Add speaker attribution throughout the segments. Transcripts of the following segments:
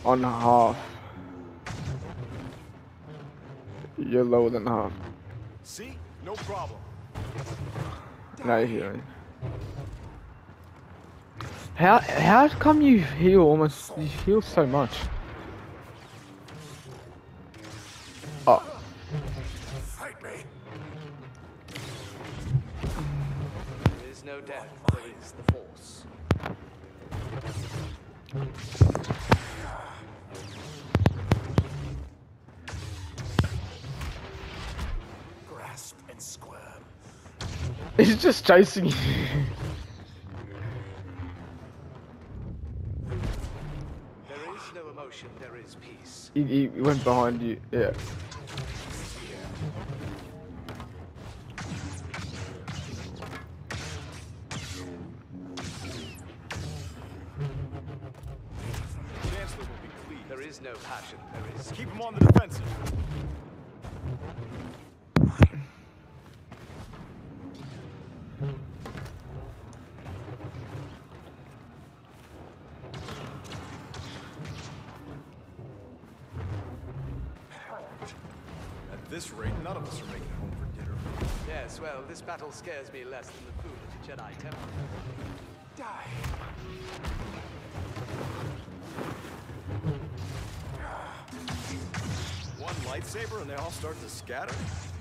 Speaker 1: on half. You're lower than half.
Speaker 2: See? No problem.
Speaker 1: No healing. How come you heal almost? You heal so much. Oh.
Speaker 2: Fight me.
Speaker 3: There is no death, there is the Force.
Speaker 2: Grasp and squirm.
Speaker 1: He's just chasing you.
Speaker 3: There is no emotion, there is peace.
Speaker 1: He went behind you. Yeah.
Speaker 2: Chancellor will be pleased.
Speaker 3: There is no passion, there is...
Speaker 2: Keep him on the defensive. At this rate, none of us are making it home for dinner.
Speaker 3: Yes, well, this battle scares me less than the food at the Jedi Temple.
Speaker 2: Die. One lightsaber and they all start to scatter?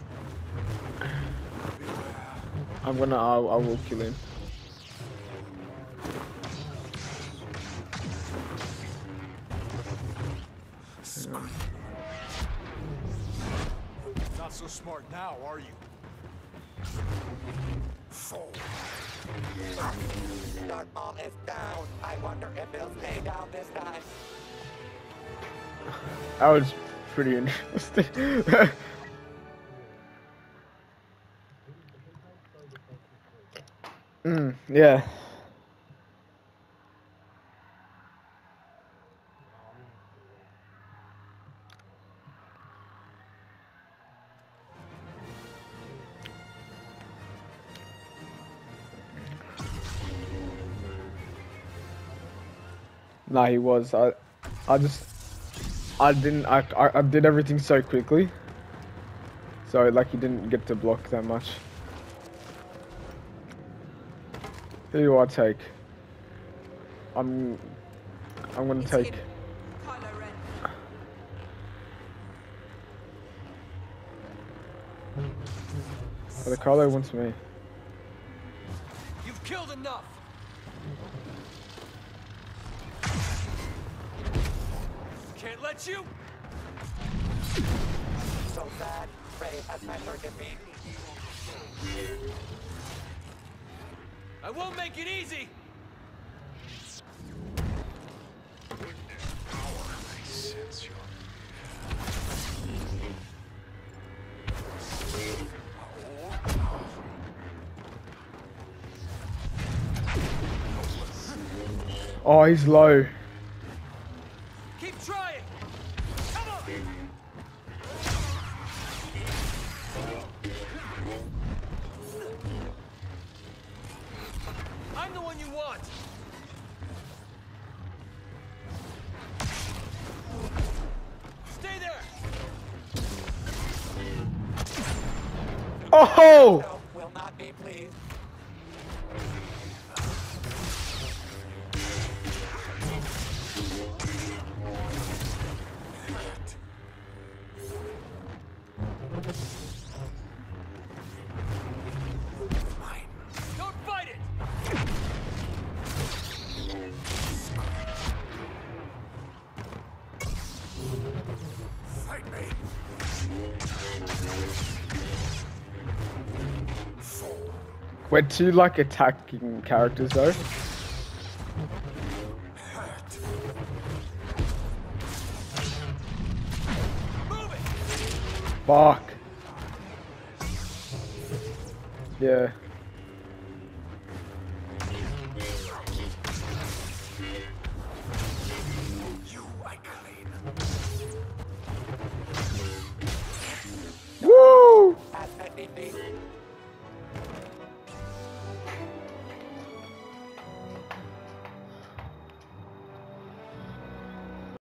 Speaker 1: I will kill him.
Speaker 2: Not so smart now, are you? Fool.
Speaker 4: Darth Maul is down. I wonder if he'll stay down this time.
Speaker 1: That was pretty interesting. Yeah. Nah, he was. I did everything so quickly. So like he didn't get to block that much. Who do I take? I'm gonna take.
Speaker 5: Kylo Ren.
Speaker 1: Oh, the Kylo wants me.
Speaker 3: You've killed enough! Can't let you!
Speaker 4: So sad. Rey has met her defeat.
Speaker 3: I won't make it easy!
Speaker 1: Oh, he's low.
Speaker 3: Keep trying! Come on! I'm the one you want! Stay there!
Speaker 1: Oh!
Speaker 4: No, will not be pleased.
Speaker 3: Don't fight it!
Speaker 2: Fight me. Fool.
Speaker 1: We're two like attacking characters though.
Speaker 3: Move it!
Speaker 1: Fuck. Yeah.